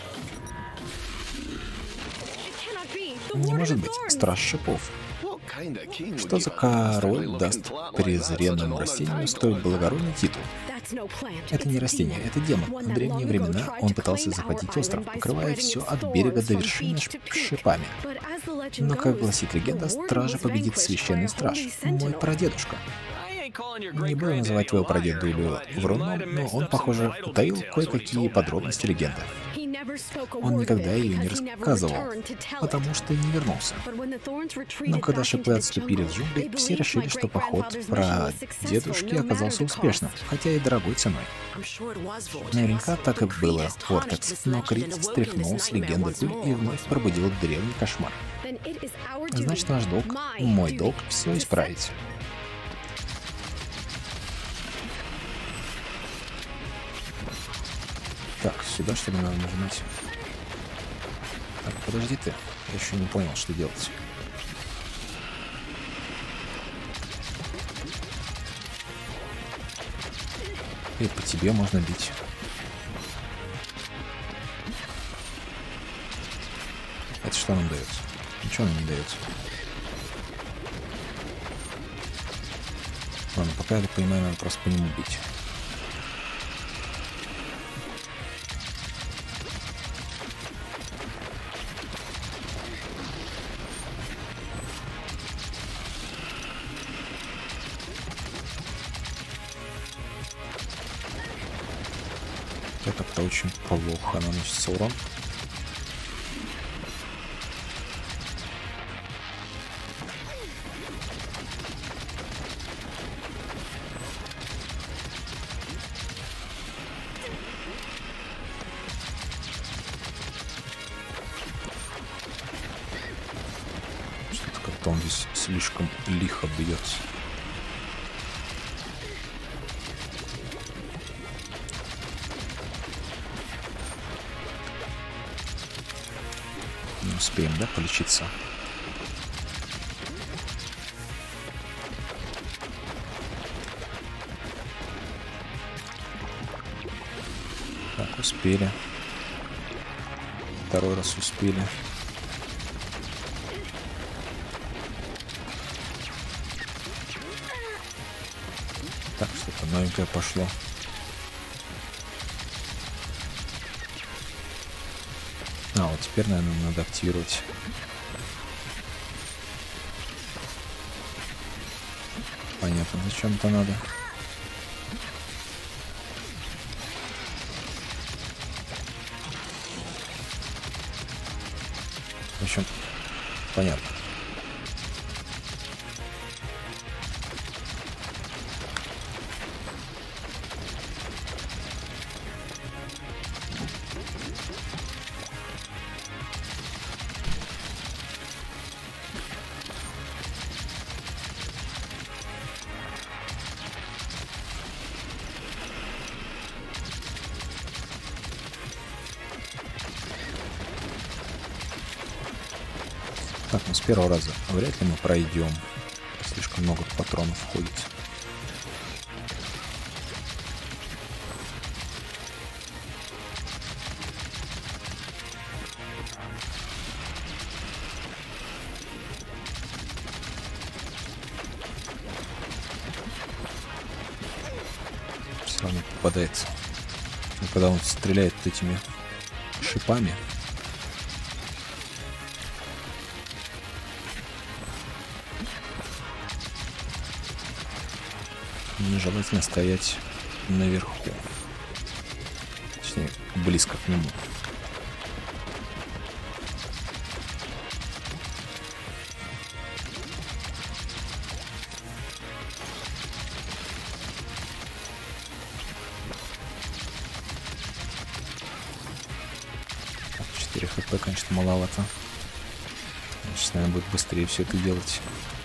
A: Не может быть. Страж шипов. Что за король даст презренному растению столь благородный титул? Это не растение, это демон. В древние времена он пытался захватить остров, покрывая все от берега до вершины шипами. Но, как гласит легенда, стража победит священный страж, мой прадедушка. Не буду называть твоего прадеду вруном, но он, похоже, утаил кое-какие подробности легенды. Он никогда ее не рассказывал, потому что не вернулся. Но когда шипы отступили в джунгли, все решили, что поход про дедушки оказался успешным, хотя и дорогой ценой. Наверняка так и было, Вортекс, но Крид стряхнул с легенды пыль и вновь пробудил древний кошмар. Значит, наш долг, мой долг, все исправить. Так, сюда что ли надо нажимать? Так, подожди ты. Я еще не понял, что делать. И по тебе можно бить. Это что нам дает? Ничего нам не дает. Ладно, пока я так понимаю, надо просто по нему бить. Это как-то очень плохо наносится урон. Что-то как-то он здесь слишком лихо бьется. Не успеем, да, полечиться? Так, успели. Второй раз успели. Так, что-то новенькое пошло. А, вот теперь, наверное, надо активировать. Понятно, зачем это надо. В общем, понятно. Так, ну с первого раза вряд ли мы пройдем. Слишком много патронов входит. Все равно попадается. И когда он стреляет этими шипами, нежелательно стоять наверху. Точнее, близко к нему. четыре хп, конечно, маловато. Сейчас, наверное, будет быстрее все это делать.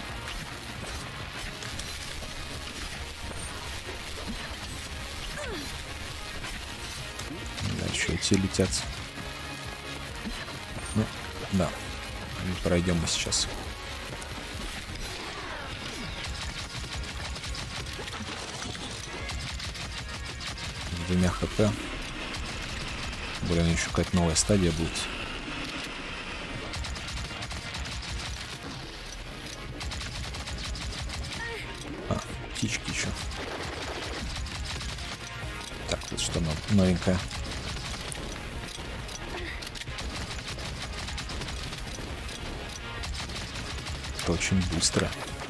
A: Да, еще эти летят. Ну, да. Пройдем мы сейчас. С двумя хп. Блин, еще какая-то новая стадия будет. А, птички еще. Так, тут что новенькое? Это очень быстро.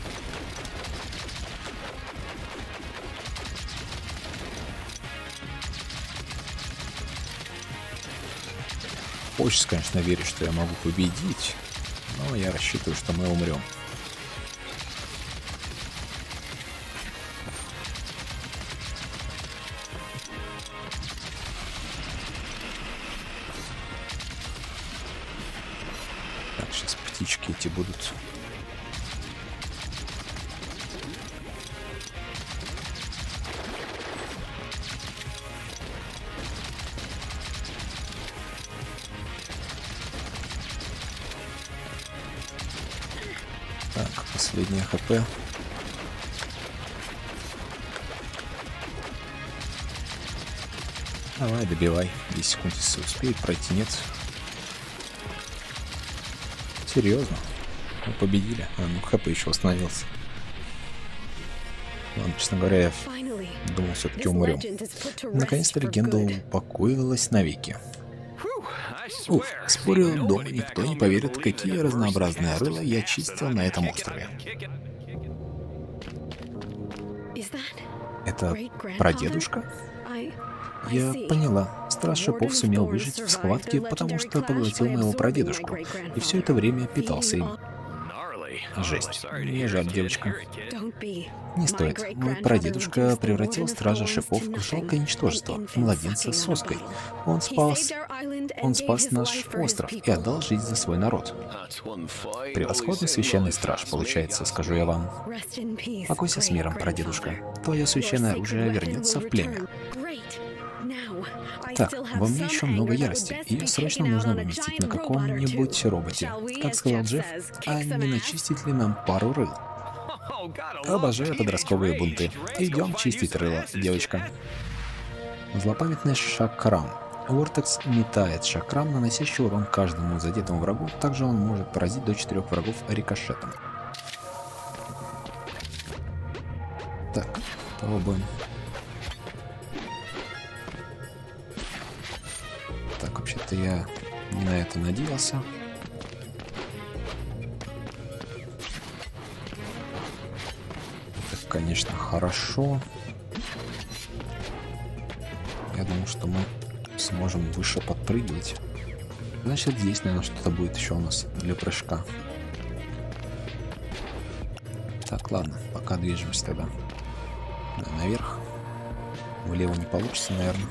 A: Хочется, конечно, верить, что я могу победить, но я рассчитываю, что мы умрем. Так, сейчас птички эти будут. Так, последнее хп. Давай, добивай. десять секунд, если успеет пройти, нет. Серьезно? Мы победили. А, ну хп еще восстановился. Ладно, честно говоря, я думал, все-таки умрем. Наконец-то легенда упокоилась навеки. Уф, спорю, дома никто не поверит, какие разнообразные рыла я чистил на этом острове. Это прадедушка? Я поняла. Страж шипов сумел выжить в схватке, потому что поглотил моего прадедушку, и все это время питался им. Жесть. Мне жаль, девочка. Не стоит. Мой прадедушка превратил стража шипов в жалкое ничтожество, младенца с соской. Он спас... Он спас наш остров и отдал жизнь за свой народ. Превосходный священный страж, получается, скажу я вам. Покойся с миром, прадедушка. Твое священное оружие вернется в племя. Так, во мне еще много ярости. Ее срочно нужно выместить на каком-нибудь роботе. Как сказал Джефф, а не начистить ли нам пару рыл? Обожаю подростковые бунты. Идем чистить рыло, девочка. Злопамятный шакрам. Вортекс метает шакрам, наносящий урон каждому задетому врагу. Также он может поразить до четырех врагов рикошетом. Так, попробуем. Так, вообще-то я не на это надеялся. Это, конечно, хорошо. Я думаю, что мы сможем выше подпрыгивать. Значит, здесь, наверное, что-то будет еще у нас для прыжка. Так, ладно, пока движемся тогда. Да, наверх. Влево не получится, наверное.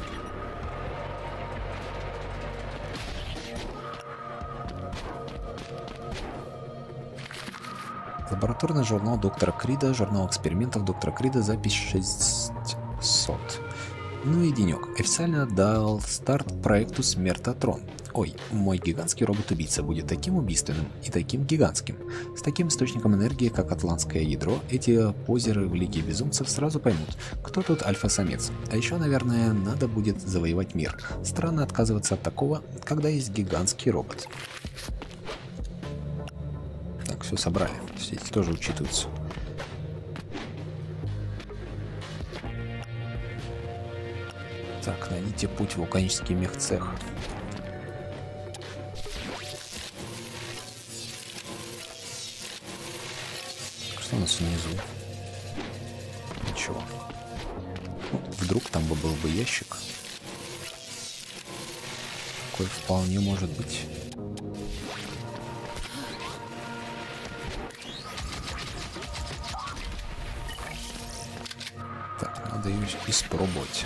A: Лабораторный журнал доктора Крида, журнал экспериментов доктора Крида, запись шестьсот. Ну и денек. Официально дал старт проекту Смертотрон. Ой, мой гигантский робот-убийца будет таким убийственным и таким гигантским. С таким источником энергии, как атлантское ядро, эти позеры в Лиге Безумцев сразу поймут, кто тут альфа-самец. А еще, наверное, надо будет завоевать мир. Странно отказываться от такого, когда есть гигантский робот. Так, все собрали. Все эти тоже учитываются. Так, найдите путь в вулканический мехцех. Что у нас внизу? Ничего. Ну, вдруг там бы был бы ящик. Такой вполне может быть. Так, надо ее испробовать.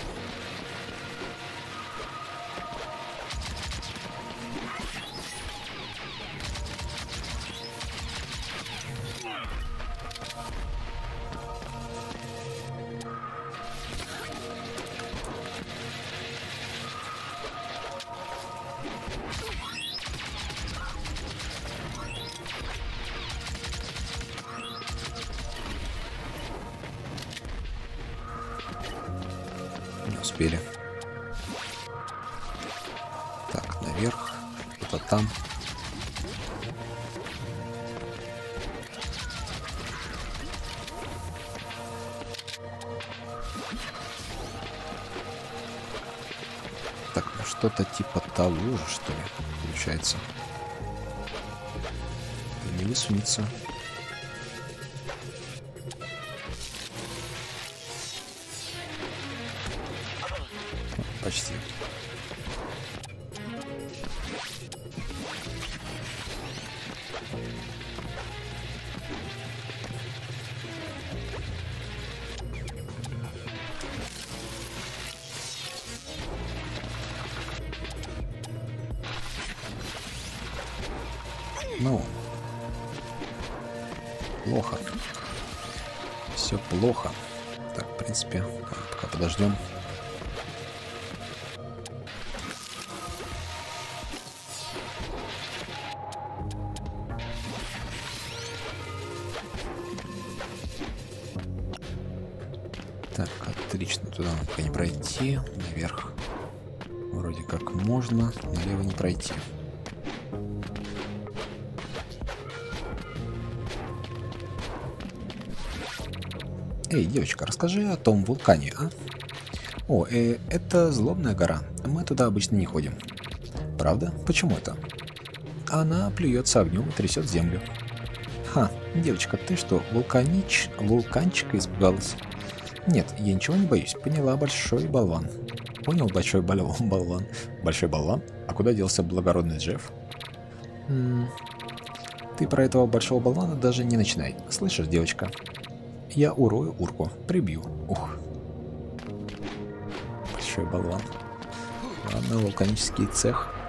A: Не успели. Так, наверх. Кто-то там. Так, ну что-то типа того же, что ли, получается. Не высунется. Почти. Ну, плохо. Все плохо. Так, в принципе, пока подождем. Так, отлично. Туда нам пока не пройти. Наверх вроде как можно. Налево не пройти. Эй, девочка, расскажи о том вулкане, а? О, э, это злобная гора. Мы туда обычно не ходим. Правда? Почему это? Она плюется огнем и трясет землю. Ха, девочка, ты что, вулканич... вулканчика испугалась? Нет, я ничего не боюсь. Поняла, большой болван. Понял, большой болван. болван. Большой болван? А куда делся благородный Джефф? М -м, ты про этого большого болвана даже не начинай. Слышишь, девочка? Я урою урку. Прибью. Ух. Большой болван. Ладно, вулканический цех.